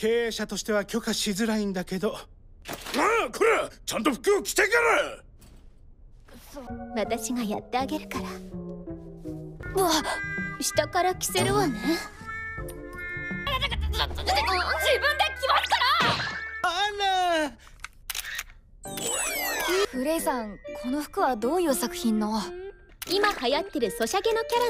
経営者としては許可しづらいんだけど。 ああ、こらちゃんと服を着てから。 私がやってあげるから。うわ、下から着せるわね。自分で着ますから。 アナ。 フレイさん、この服はどういう作品の？ 今流行ってるソシャゲのキャラ